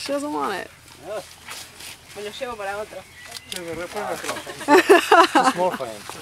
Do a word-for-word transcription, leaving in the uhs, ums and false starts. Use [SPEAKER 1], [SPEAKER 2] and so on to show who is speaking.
[SPEAKER 1] She doesn't want it.
[SPEAKER 2] Me lo llevo para otro.
[SPEAKER 3] It's more for him.